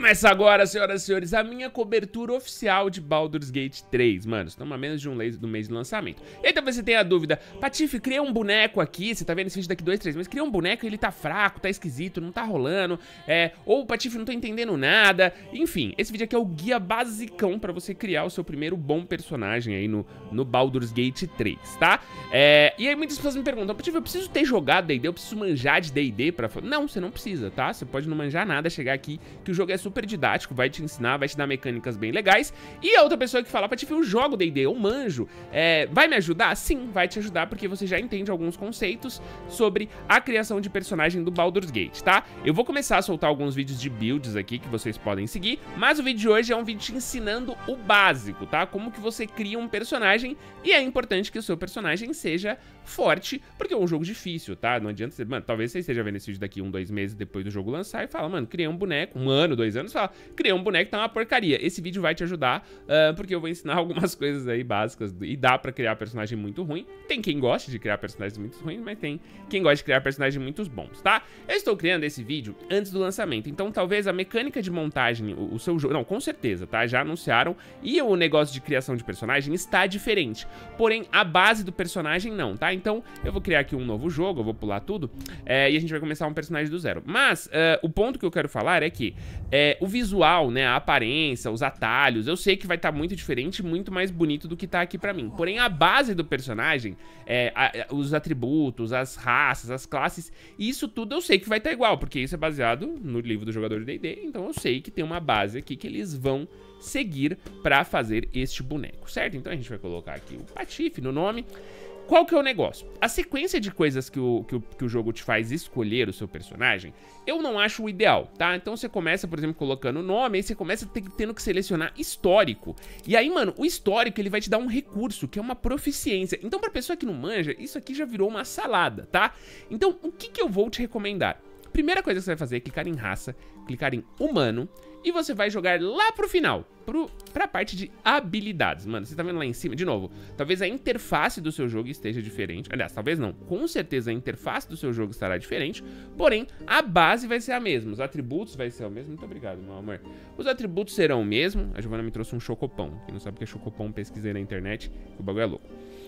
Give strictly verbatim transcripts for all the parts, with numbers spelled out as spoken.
Começa agora, senhoras e senhores, a minha cobertura oficial de Baldur's Gate três. Mano, estamos a menos de um mês do mês de lançamento. E aí talvez você tenha a dúvida: Patife, criei um boneco aqui, você tá vendo esse vídeo daqui dois, três meses, criei um boneco e ele tá fraco, tá esquisito, não tá rolando, é, ou Patife, não tô entendendo nada. Enfim, esse vídeo aqui é o guia basicão pra você criar o seu primeiro bom personagem aí no, no Baldur's Gate três, tá? É, e aí muitas pessoas me perguntam: Patife, eu preciso ter jogado D e D, eu preciso manjar de D e D pra... Não, você não precisa, tá? Você pode não manjar nada, chegar aqui, que o jogo é super didático, vai te ensinar, vai te dar mecânicas bem legais. E a outra pessoa que fala: Patife, eu jogo D e D, eu manjo, é, vai me ajudar? Sim, vai te ajudar, porque você já entende alguns conceitos sobre a criação de personagem do Baldur's Gate, tá? Eu vou começar a soltar alguns vídeos de builds aqui que vocês podem seguir, mas o vídeo de hoje é um vídeo te ensinando o básico, tá? Como que você cria um personagem, e é importante que o seu personagem seja forte, porque é um jogo difícil, tá? Não adianta você... Mano, talvez você esteja vendo esse vídeo daqui um, dois meses depois do jogo lançar e fala: mano, criei um boneco, um ano, dois anos, fala, criei um boneco, tá uma porcaria. Esse vídeo vai te ajudar, uh, porque eu vou ensinar algumas coisas aí básicas, e dá pra criar personagem muito ruim. Tem quem goste de criar personagens muito ruins, mas tem quem gosta de criar personagens muito bons, tá? Eu estou criando esse vídeo antes do lançamento, então talvez a mecânica de montagem, o, o seu jogo... Não, com certeza, tá? Já anunciaram, e o negócio de criação de personagem está diferente. Porém, a base do personagem não, tá? Então, eu vou criar aqui um novo jogo, eu vou pular tudo, é, e a gente vai começar um personagem do zero. Mas, uh, o ponto que eu quero falar é que é, o visual, né, a aparência, os atalhos, eu sei que vai estar tá muito diferente, muito mais bonito do que tá aqui pra mim. Porém, a base do personagem, é, a, os atributos, as raças, as classes, isso tudo eu sei que vai estar tá igual, porque isso é baseado no livro do jogador de D e D, então eu sei que tem uma base aqui que eles vão seguir pra fazer este boneco, certo? Então a gente vai colocar aqui o Patife no nome. Qual que é o negócio? A sequência de coisas que o, que, o, que o jogo te faz escolher o seu personagem, eu não acho o ideal, tá? Então você começa, por exemplo, colocando o nome, aí você começa tendo que selecionar histórico. E aí, mano, o histórico, ele vai te dar um recurso, que é uma proficiência. Então, pra pessoa que não manja, isso aqui já virou uma salada, tá? Então, o que que eu vou te recomendar? Primeira coisa que você vai fazer é clicar em raça, clicar em humano, e você vai jogar lá pro final, pro, pra parte de habilidades. Mano, você tá vendo lá em cima? De novo, talvez a interface do seu jogo esteja diferente. Aliás, talvez não. Com certeza a interface do seu jogo estará diferente. Porém, a base vai ser a mesma. Os atributos vai ser o mesmo. Muito obrigado, meu amor. Os atributos serão o mesmo. A Giovana me trouxe um chocopão. Quem não sabe o que é chocopão, pesquisei na internet. O bagulho é louco.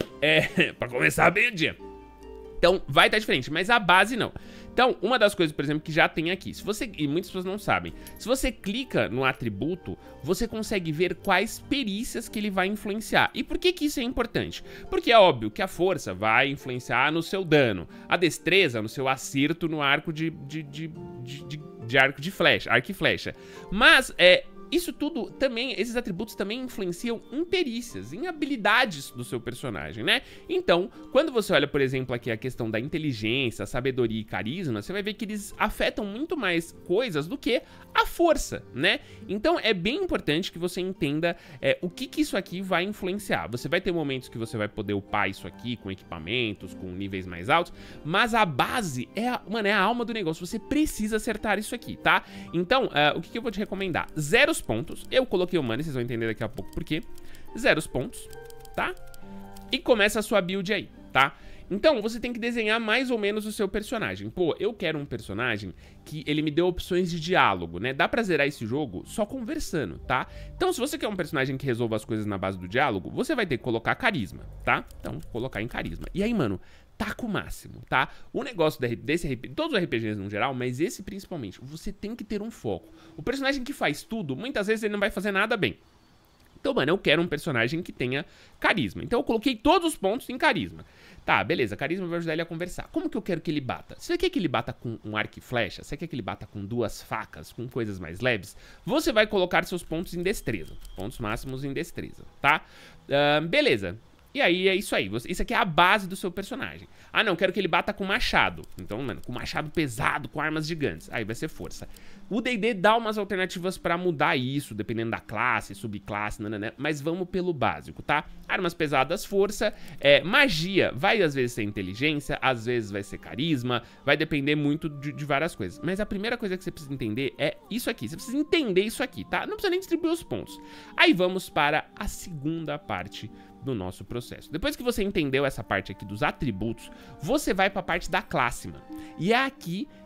É, pra começar bem o dia. Então, vai estar diferente, mas a base não. Então, uma das coisas, por exemplo, que já tem aqui, se você, e muitas pessoas não sabem, se você clica no atributo, você consegue ver quais perícias que ele vai influenciar. E por que que isso é importante? Porque é óbvio que a força vai influenciar no seu dano, a destreza no seu acerto no arco de, de, de, de, de, de arco de flecha, arco e flecha. Mas, é... isso tudo também, esses atributos também influenciam em perícias, em habilidades do seu personagem, né? Então, quando você olha, por exemplo, aqui a questão da inteligência, sabedoria e carisma, você vai ver que eles afetam muito mais coisas do que a força, né? Então, é bem importante que você entenda é, o que que isso aqui vai influenciar. Você vai ter momentos que você vai poder upar isso aqui com equipamentos, com níveis mais altos, mas a base é, a, mano, é a alma do negócio. Você precisa acertar isso aqui, tá? Então, uh, o que que eu vou te recomendar? Zero pontos, eu coloquei o money, vocês vão entender daqui a pouco por quê. Zeros pontos, tá? E começa a sua build aí, tá? Então, você tem que desenhar mais ou menos o seu personagem. Pô, eu quero um personagem que ele me dê opções de diálogo, né? Dá pra zerar esse jogo só conversando, tá? Então, se você quer um personagem que resolva as coisas na base do diálogo, você vai ter que colocar carisma, tá? Então, colocar em carisma. E aí, mano, taca o máximo, tá? O negócio desse R P G, todos os R P Gs no geral, mas esse principalmente, você tem que ter um foco. O personagem que faz tudo, muitas vezes ele não vai fazer nada bem. Então, mano, eu quero um personagem que tenha carisma. Então eu coloquei todos os pontos em carisma. Tá, beleza, carisma vai ajudar ele a conversar. Como que eu quero que ele bata? Você quer que ele bata com um arco e flecha? Você quer que ele bata com duas facas, com coisas mais leves? Você vai colocar seus pontos em destreza. Pontos máximos em destreza, tá? Uh, beleza. E aí é isso aí, isso aqui é a base do seu personagem. Ah não, quero que ele bata com machado. Então, mano, com machado pesado, com armas gigantes. Aí vai ser força. O D e D dá umas alternativas pra mudar isso, dependendo da classe, subclasse, nananã, mas vamos pelo básico, tá? Armas pesadas, força, é, magia, vai às vezes ser inteligência, às vezes vai ser carisma, vai depender muito de, de várias coisas. Mas a primeira coisa que você precisa entender é isso aqui, você precisa entender isso aqui, tá? Não precisa nem distribuir os pontos. Aí vamos para a segunda parte do nosso processo. Depois que você entendeu essa parte aqui dos atributos, você vai para a parte da classe, mano. E é aqui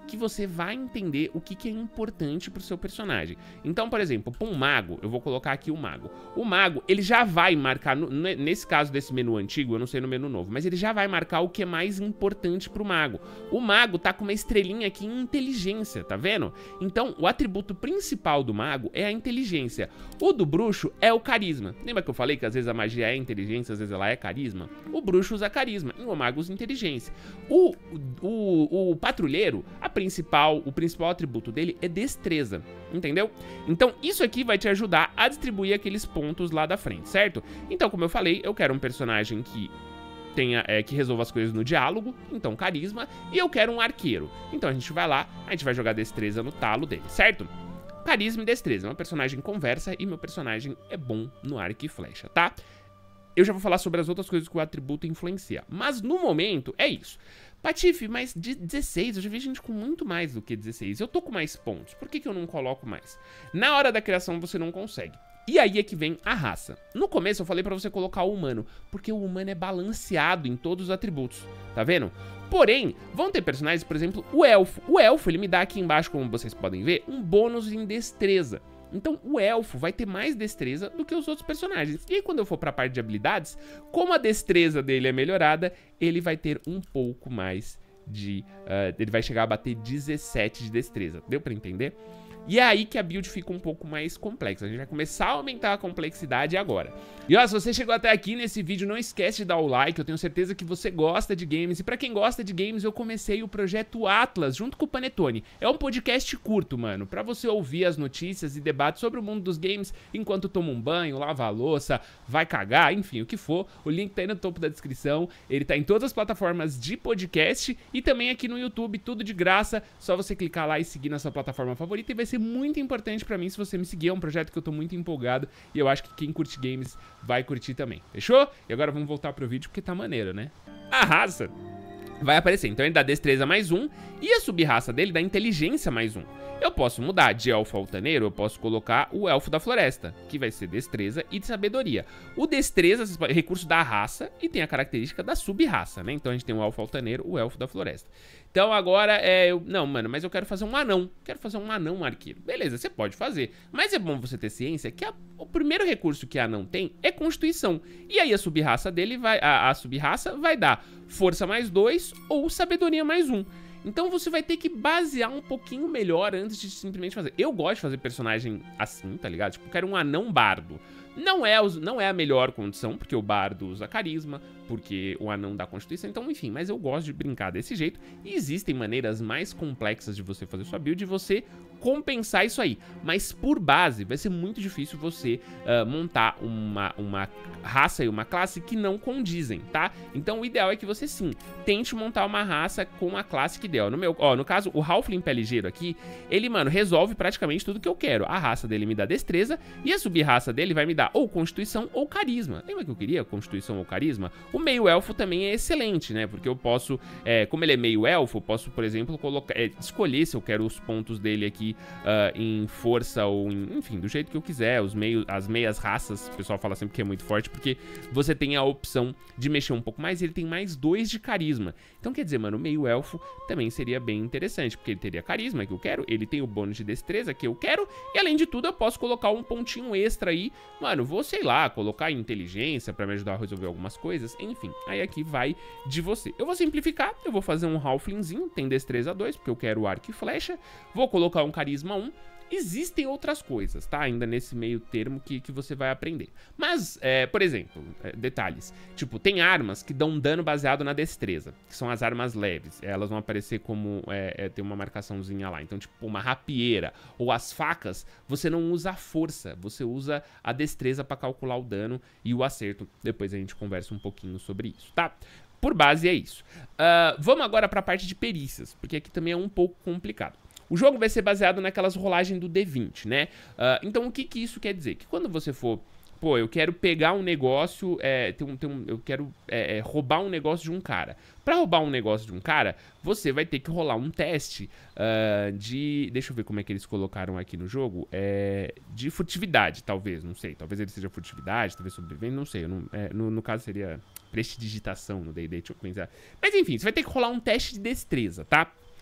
que você vai entender o que, que é importante pro seu personagem. Então, por exemplo, para um mago, eu vou colocar aqui o mago. O mago, ele já vai marcar, no, nesse caso desse menu antigo, eu não sei no menu novo, mas ele já vai marcar o que é mais importante pro mago. O mago tá com uma estrelinha aqui em inteligência, tá vendo? Então, o atributo principal do mago é a inteligência. O do bruxo é o carisma. Lembra que eu falei que às vezes a magia é inteligência, às vezes ela é carisma? O bruxo usa carisma e o mago usa inteligência. O, o, o patrulheiro, a principal, o principal atributo dele é destreza, entendeu? Então, isso aqui vai te ajudar a distribuir aqueles pontos lá da frente, certo? Então, como eu falei, eu quero um personagem que tenha, é, que resolva as coisas no diálogo, então carisma, e eu quero um arqueiro. Então a gente vai lá, a gente vai jogar destreza no talo dele, certo? Carisma e destreza, meu personagem conversa e meu personagem é bom no arco e flecha, tá? Eu já vou falar sobre as outras coisas que o atributo influencia, mas no momento é isso. Patife, mas de dezesseis, eu já vi gente com muito mais do que dezesseis, eu tô com mais pontos, por que que eu não coloco mais? Na hora da criação você não consegue. E aí é que vem a raça. No começo eu falei pra você colocar o humano, porque o humano é balanceado em todos os atributos, tá vendo? Porém, vão ter personagens, por exemplo, o elfo. O elfo, ele me dá aqui embaixo, como vocês podem ver, um bônus em destreza. Então o elfo vai ter mais destreza do que os outros personagens. E aí quando eu for pra parte de habilidades, como a destreza dele é melhorada, ele vai ter um pouco mais de... Uh, ele vai chegar a bater dezessete de destreza. Deu pra entender? E é aí que a build fica um pouco mais complexa. A gente vai começar a aumentar a complexidade agora. E ó, se você chegou até aqui nesse vídeo, não esquece de dar o like. Eu tenho certeza que você gosta de games. E pra quem gosta de games, eu comecei o projeto Atlas junto com o Panetone. É um podcast curto, mano, pra você ouvir as notícias e debates sobre o mundo dos games enquanto toma um banho, lava a louça, vai cagar, enfim, o que for. O link tá aí no topo da descrição. Ele tá em todas as plataformas de podcast e também aqui no YouTube, tudo de graça. Só você clicar lá e seguir na sua plataforma favorita e vai ser muito importante pra mim se você me seguir. É um projeto que eu tô muito empolgado e eu acho que quem curte games vai curtir também, fechou? E agora vamos voltar pro vídeo porque tá maneiro, né? A raça vai aparecer, então ele dá destreza mais um e a sub-raça dele dá inteligência mais um. Eu posso mudar de elfo altaneiro, eu posso colocar o elfo da floresta, que vai ser destreza e de sabedoria. O destreza é recurso da raça e tem a característica da sub-raça, né? Então a gente tem o elfo altaneiro, o elfo da floresta. Então agora é... Eu, não, mano, mas eu quero fazer um anão. Quero fazer um anão arqueiro. Beleza, você pode fazer. Mas é bom você ter ciência que a, o primeiro recurso que a anão tem é constituição. E aí a sub-raça dele vai... A, a sub-raça vai dar força mais dois ou sabedoria mais um. Então você vai ter que basear um pouquinho melhor antes de simplesmente fazer. Eu gosto de fazer personagem assim, tá ligado? Tipo, eu quero um anão bardo. Não é, não é a melhor condição, porque o bardo usa carisma, porque o anão dá constituição, então enfim, mas eu gosto de brincar desse jeito. E existem maneiras mais complexas de você fazer sua build e você compensar isso aí. Mas por base, vai ser muito difícil você uh, montar uma, uma raça e uma classe que não condizem, tá? Então o ideal é que você sim, tente montar uma raça com a classe que deu. No meu, ó, no caso, o Halfling pé ligeiro aqui, ele, mano, resolve praticamente tudo que eu quero. A raça dele me dá destreza e a sub-raça dele vai me dar ou constituição ou carisma. Lembra que eu queria constituição ou carisma? O meio elfo também é excelente, né? Porque eu posso, é, como ele é meio elfo, eu posso, por exemplo, colocar, é, escolher se eu quero os pontos dele aqui uh, em força ou em, enfim, do jeito que eu quiser. Os meios, as meias raças, o pessoal fala sempre que é muito forte, porque você tem a opção de mexer um pouco mais e ele tem mais dois de carisma. Então quer dizer, mano, o meio elfo também seria bem interessante, porque ele teria carisma, que eu quero, ele tem o bônus de destreza, que eu quero, e além de tudo eu posso colocar um pontinho extra aí, mano, vou, sei lá, colocar inteligência pra me ajudar a resolver algumas coisas, enfim, aí aqui vai de você. Eu vou simplificar, eu vou fazer um Halflingzinho, tem destreza dois, porque eu quero arco e flecha, vou colocar um carisma um, existem outras coisas, tá? Ainda nesse meio termo que, que você vai aprender. Mas, é, por exemplo, é, detalhes. Tipo, tem armas que dão dano baseado na destreza, que são as armas leves. Elas vão aparecer como... É, é, tem uma marcaçãozinha lá. Então, tipo, uma rapieira ou as facas, você não usa a força, você usa a destreza pra calcular o dano e o acerto. Depois a gente conversa um pouquinho sobre isso, tá? Por base é isso. Uh, vamos agora pra parte de perícias, porque aqui também é um pouco complicado. O jogo vai ser baseado naquelas rolagens do D vinte, né? Uh, então, o que que isso quer dizer? Que quando você for... Pô, eu quero pegar um negócio... É, tem um, tem um, eu quero é, é, roubar um negócio de um cara. Pra roubar um negócio de um cara, você vai ter que rolar um teste uh, de... Deixa eu ver como é que eles colocaram aqui no jogo. É, de furtividade, talvez. Não sei. Talvez ele seja furtividade, talvez sobrevivente. Não sei. Eu não, é, no, no caso, seria prestidigitação no D e D. Deixa eu pensar. Mas, enfim, você vai ter que rolar um teste de destreza, tá?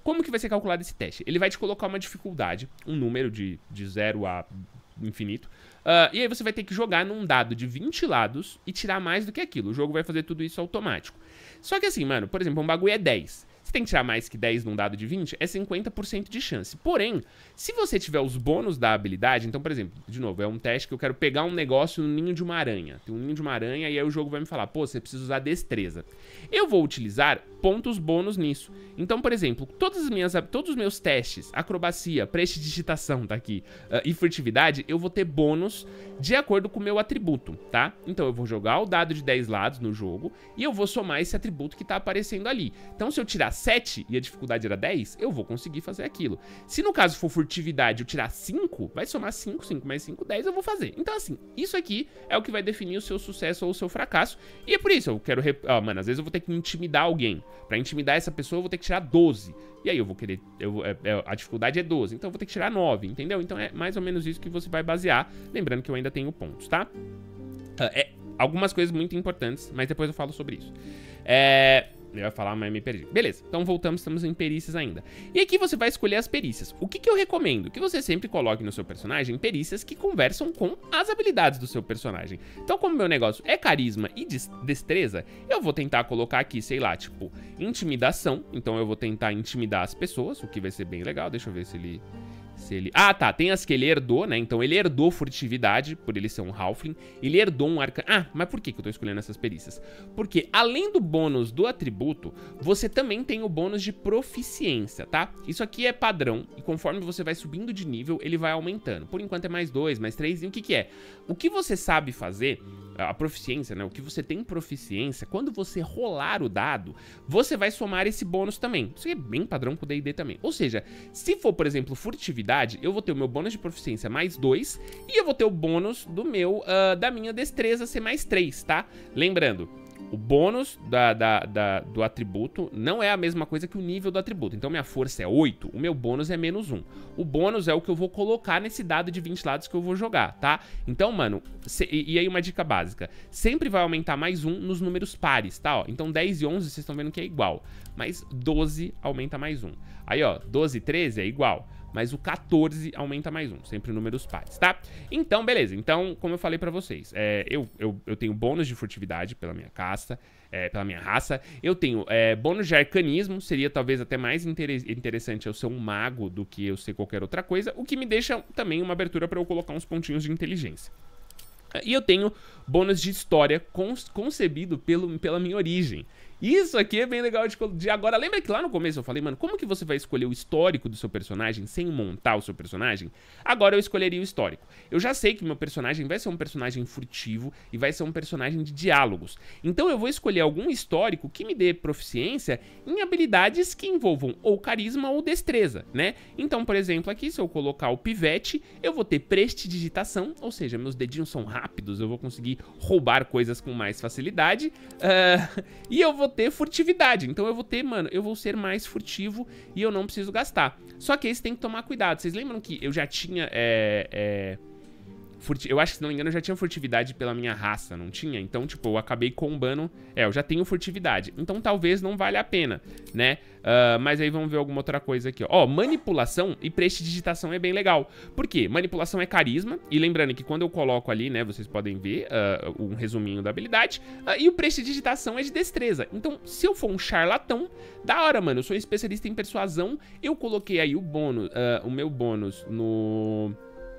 Como que vai ser calculado esse teste? Ele vai te colocar uma dificuldade, um número de, de zero a infinito, uh, e aí você vai ter que jogar num dado de vinte lados e tirar mais do que aquilo. O jogo vai fazer tudo isso automático. Só que assim, mano, por exemplo, um bagulho é dez. Você tem que tirar mais que dez num dado de vinte, é cinquenta por cento de chance. Porém, se você tiver os bônus da habilidade, então, por exemplo, de novo, é um teste que eu quero pegar um negócio no ninho de uma aranha. Tem um ninho de uma aranha e aí o jogo vai me falar, pô, você precisa usar destreza. Eu vou utilizar pontos bônus nisso. Então, por exemplo, todas as minhas, todos os meus testes, acrobacia, prestidigitação, tá aqui, uh, e furtividade, eu vou ter bônus de acordo com o meu atributo, tá? Então, eu vou jogar o dado de dez lados no jogo e eu vou somar esse atributo que tá aparecendo ali. Então, se eu tirar sete e a dificuldade era dez, eu vou conseguir fazer aquilo. Se no caso for furtividade eu tirar cinco, vai somar cinco, cinco mais cinco, dez, eu vou fazer. Então assim, isso aqui é o que vai definir o seu sucesso ou o seu fracasso. E é por isso, eu quero... Rep... Ah, mano, às vezes eu vou ter que intimidar alguém. Pra intimidar essa pessoa eu vou ter que tirar doze. E aí eu vou querer... Eu, é, é, a dificuldade é doze, então eu vou ter que tirar nove, entendeu? Então é mais ou menos isso que você vai basear. Lembrando que eu ainda tenho pontos, tá? Ah, é, algumas coisas muito importantes, mas depois eu falo sobre isso. É... Eu ia falar, mas me perdi. Beleza, então voltamos, estamos em perícias ainda. E aqui você vai escolher as perícias. O que que eu recomendo? Que você sempre coloque no seu personagem perícias que conversam com as habilidades do seu personagem. Então, como meu negócio é carisma e destreza, eu vou tentar colocar aqui, sei lá, tipo, intimidação. Então eu vou tentar intimidar as pessoas, o que vai ser bem legal. Deixa eu ver se ele... Se ele... Ah, tá, tem as que ele herdou, né? Então ele herdou furtividade, por ele ser um halfling. Ele herdou um arcano... Ah, mas por que que eu tô escolhendo essas perícias? Porque além do bônus do atributo, você também tem o bônus de proficiência, tá? Isso aqui é padrão, e conforme você vai subindo de nível, ele vai aumentando. Por enquanto é mais dois, mais três, e o que que é? O que você sabe fazer, a proficiência, né? O que você tem proficiência, quando você rolar o dado, você vai somar esse bônus também. Isso é bem padrão com o D e D também. Ou seja, se for, por exemplo, furtividade, eu vou ter o meu bônus de proficiência mais dois e eu vou ter o bônus do meu, uh, da minha destreza ser mais três, tá? Lembrando, o bônus da, da, da, do atributo não é a mesma coisa que o nível do atributo. Então minha força é oito, o meu bônus é menos um. O bônus é o que eu vou colocar nesse dado de vinte lados que eu vou jogar, tá? Então, mano, se, e, e aí uma dica básica, sempre vai aumentar mais um nos números pares, tá? Ó, então dez e onze vocês estão vendo que é igual, mas doze aumenta mais um. Aí, ó, doze e treze é igual. Mas o quatorze aumenta mais um, sempre números pares, tá? Então, beleza. Então, como eu falei pra vocês, é, eu, eu, eu tenho bônus de furtividade pela minha casta, é, pela minha raça. Eu tenho é, bônus de arcanismo, seria talvez até mais inter interessante eu ser um mago do que eu ser qualquer outra coisa, o que me deixa também uma abertura pra eu colocar uns pontinhos de inteligência. E eu tenho bônus de história concebido pelo, pela minha origem. Isso aqui é bem legal de, de agora. Lembra que lá no começo eu falei, mano, como que você vai escolher o histórico do seu personagem sem montar o seu personagem? Agora eu escolheria o histórico. Eu já sei que meu personagem vai ser um personagem furtivo e vai ser um personagem de diálogos. Então eu vou escolher algum histórico que me dê proficiência em habilidades que envolvam ou carisma ou destreza, né? Então, por exemplo, aqui se eu colocar o pivete, eu vou ter prestidigitação, ou seja, meus dedinhos são rápidos, eu vou conseguir roubar coisas com mais facilidade. Uh, e eu vou ter furtividade, então eu vou ter, mano, eu vou ser mais furtivo e eu não preciso gastar. Só que aí você tem que tomar cuidado. Vocês lembram que eu já tinha, é, é, furti... eu acho que se não me engano eu já tinha furtividade pela minha raça, não tinha? Então, tipo, eu acabei combando, é, eu já tenho furtividade, então talvez não valha a pena, né? Uh, mas aí vamos ver alguma outra coisa aqui, ó. Ó, manipulação e prestidigitação é bem legal. Por quê? Manipulação é carisma, e lembrando que quando eu coloco ali, né, vocês podem ver uh, um resuminho da habilidade, uh, e o prestidigitação é de destreza. Então, se eu for um charlatão, da hora, mano, eu sou especialista em persuasão, eu coloquei aí o bônus, uh, o meu bônus no...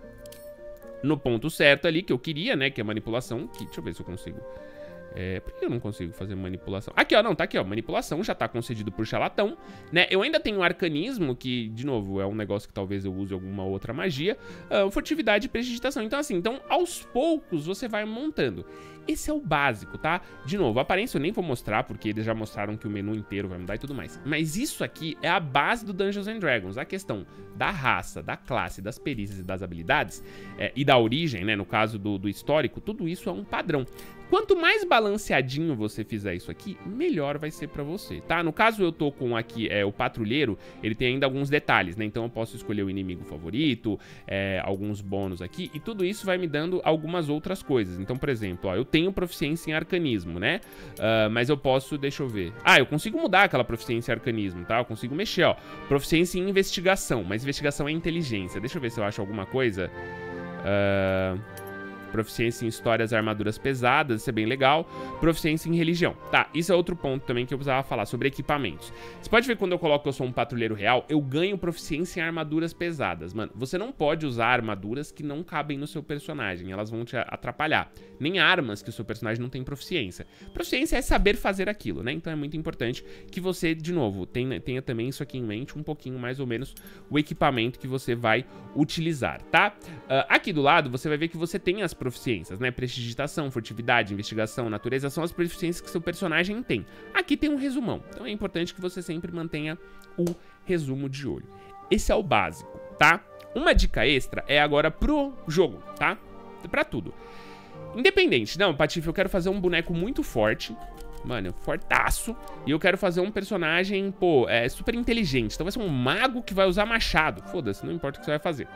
no ponto certo ali, que eu queria, né, que é manipulação, que, deixa eu ver se eu consigo... É, por que eu não consigo fazer manipulação? Aqui, ó, não, tá aqui, ó, manipulação já tá concedido por charlatão, né? Eu ainda tenho arcanismo, que, de novo, é um negócio que talvez eu use alguma outra magia, uh, furtividade e prestidigitação. Então, assim, então, aos poucos você vai montando. Esse é o básico, tá? De novo, a aparência eu nem vou mostrar, porque eles já mostraram que o menu inteiro vai mudar e tudo mais. Mas isso aqui é a base do Dungeons and Dragons. A questão da raça, da classe, das perícias e das habilidades, é, e da origem, né? No caso do, do histórico, tudo isso é um padrão. Quanto mais balanceadinho você fizer isso aqui, melhor vai ser pra você, tá? No caso, eu tô com aqui é, o patrulheiro, ele tem ainda alguns detalhes, né? Então eu posso escolher o inimigo favorito, é, alguns bônus aqui, e tudo isso vai me dando algumas outras coisas. Então, por exemplo, ó, eu tenho proficiência em arcanismo, né? Uh, mas eu posso, deixa eu ver... Ah, eu consigo mudar aquela proficiência em arcanismo, tá? Eu consigo mexer, ó. Proficiência em investigação, mas investigação é inteligência. Deixa eu ver se eu acho alguma coisa... Uh... Proficiência em histórias e armaduras pesadas, isso é bem legal. Proficiência em religião. Tá, isso é outro ponto também que eu precisava falar, sobre equipamentos. Você pode ver que quando eu coloco que eu sou um patrulheiro real, eu ganho proficiência em armaduras pesadas. Mano, você não pode usar armaduras que não cabem no seu personagem, elas vão te atrapalhar. Nem armas que o seu personagem não tem proficiência. Proficiência é saber fazer aquilo, né? Então é muito importante que você, de novo, tenha, tenha também isso aqui em mente, um pouquinho mais ou menos o equipamento que você vai utilizar, tá? Uh, aqui do lado, você vai ver que você tem as proficiências, né? Prestidigitação, furtividade, investigação, natureza, são as proficiências que seu personagem tem. Aqui tem um resumão, então é importante que você sempre mantenha o resumo de olho. Esse é o básico, tá? Uma dica extra é agora pro jogo, tá? Pra tudo. Independente, não, Patife, eu quero fazer um boneco muito forte, mano, fortaço, e eu quero fazer um personagem, pô, é super inteligente, então vai ser um mago que vai usar machado. Foda-se, não importa o que você vai fazer.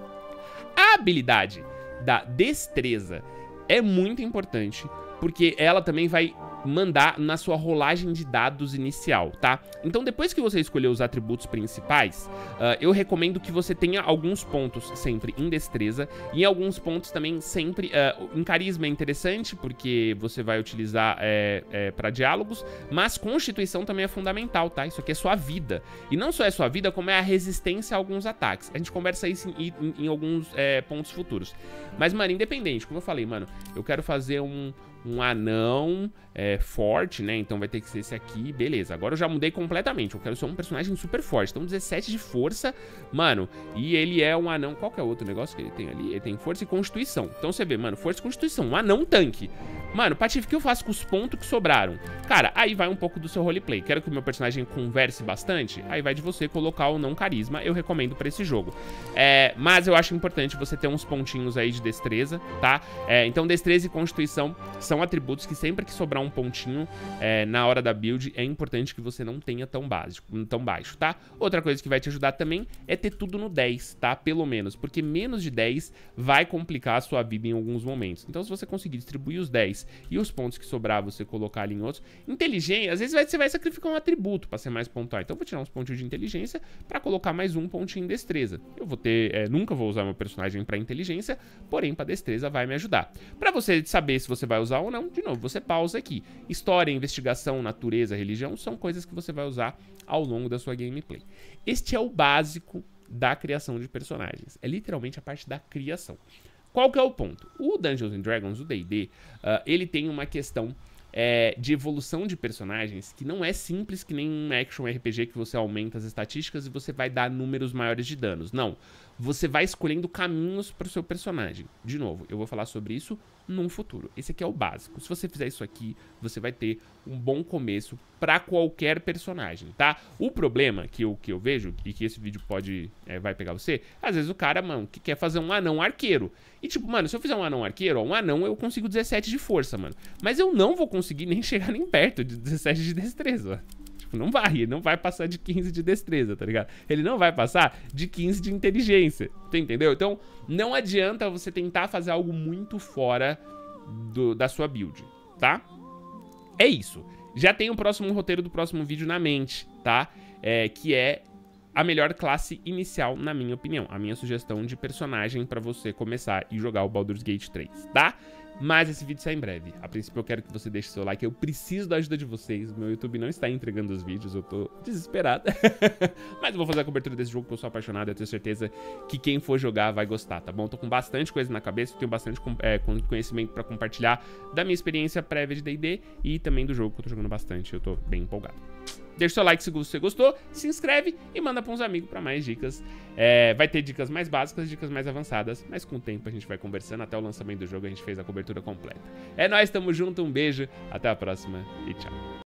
A habilidade da destreza é muito importante, porque ela também vai mandar na sua rolagem de dados inicial, tá? Então, depois que você escolher os atributos principais, uh, eu recomendo que você tenha alguns pontos sempre em destreza e alguns pontos também sempre uh, em carisma. É interessante porque você vai utilizar é, é, para diálogos, mas constituição também é fundamental, tá? Isso aqui é sua vida. E não só é sua vida, como é a resistência a alguns ataques. A gente conversa isso em, em, em alguns é, pontos futuros. Mas, mano, independente, como eu falei, mano, eu quero fazer um... um anão é, forte, né? Então vai ter que ser esse aqui, beleza. Agora eu já mudei completamente, eu quero ser um personagem super forte. Então dezessete de força, mano. E ele é um anão, qual que é o outro negócio que ele tem ali? Ele tem força e constituição. Então você vê, mano, força e constituição, um anão tanque. Mano, Patife, o que eu faço com os pontos que sobraram? Cara, aí vai um pouco do seu roleplay. Quero que o meu personagem converse bastante? Aí vai de você colocar o não carisma, eu recomendo pra esse jogo. É, mas eu acho importante você ter uns pontinhos aí de destreza, tá? É, então destreza e constituição são atributos que sempre que sobrar um pontinho é, na hora da build, é importante que você não tenha tão, básico, tão baixo, tá? Outra coisa que vai te ajudar também é ter tudo no dez, tá? Pelo menos, porque menos de dez vai complicar a sua vida em alguns momentos. Então, se você conseguir distribuir os dez e os pontos que sobrar, você colocar ali em outros... Inteligência, às vezes vai, você vai sacrificar um atributo pra ser mais pontual. Então, eu vou tirar uns pontinhos de inteligência pra colocar mais um pontinho em destreza. Eu vou ter... É, nunca vou usar meu personagem pra inteligência, porém, pra destreza vai me ajudar. Pra você saber se você vai usar ou não, de novo, você pausa aqui. História, investigação, natureza, religião são coisas que você vai usar ao longo da sua gameplay. Este é o básico da criação de personagens. É literalmente a parte da criação. Qual que é o ponto? O Dungeons and Dragons, o D e D, uh, ele tem uma questão é, de evolução de personagens que não é simples que nem um action R P G que você aumenta as estatísticas e você vai dar números maiores de danos. Não. Você vai escolhendo caminhos para o seu personagem. De novo, eu vou falar sobre isso num futuro. Esse aqui é o básico. Se você fizer isso aqui, você vai ter um bom começo para qualquer personagem, tá? O problema que eu, que eu vejo, e que esse vídeo pode, é, vai pegar você, às vezes o cara, mano, que quer fazer um anão arqueiro. E tipo, mano, se eu fizer um anão arqueiro, ó, um anão eu consigo dezessete de força, mano. Mas eu não vou conseguir nem chegar nem perto de dezessete de destreza, ó. Não vai, ele não vai passar de quinze de destreza, tá ligado? Ele não vai passar de quinze de inteligência, tu entendeu? Então, não adianta você tentar fazer algo muito fora do, da sua build, tá? É isso. Já tem o próximo roteiro do próximo vídeo na mente, tá? É, que é a melhor classe inicial, na minha opinião. A minha sugestão de personagem pra você começar e jogar o Baldur's Gate três, tá? Mas esse vídeo sai em breve. A princípio eu quero que você deixe seu like. Eu preciso da ajuda de vocês. Meu YouTube não está entregando os vídeos. Eu tô desesperado. Mas eu vou fazer a cobertura desse jogo que eu sou apaixonado. Eu tenho certeza que quem for jogar vai gostar, tá bom? Eu tô com bastante coisa na cabeça. Tenho bastante é, conhecimento pra compartilhar da minha experiência prévia de D e D e também do jogo que eu tô jogando bastante. Eu tô bem empolgado. Deixa o seu like se você gostou, se inscreve e manda para uns amigos para mais dicas. É, vai ter dicas mais básicas, dicas mais avançadas, mas com o tempo a gente vai conversando. Até o lançamento do jogo a gente fez a cobertura completa. É nóis, tamo junto, um beijo, até a próxima e tchau.